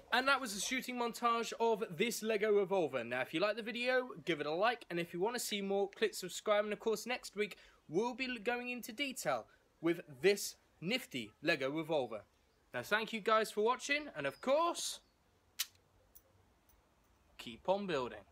And that was a shooting montage of this Lego Revolver. Now, if you like the video, give it a like. And if you want to see more, click subscribe. And of course, next week, we'll be going into detail with this nifty Lego Revolver. Now, thank you guys for watching. And of course, keep on building.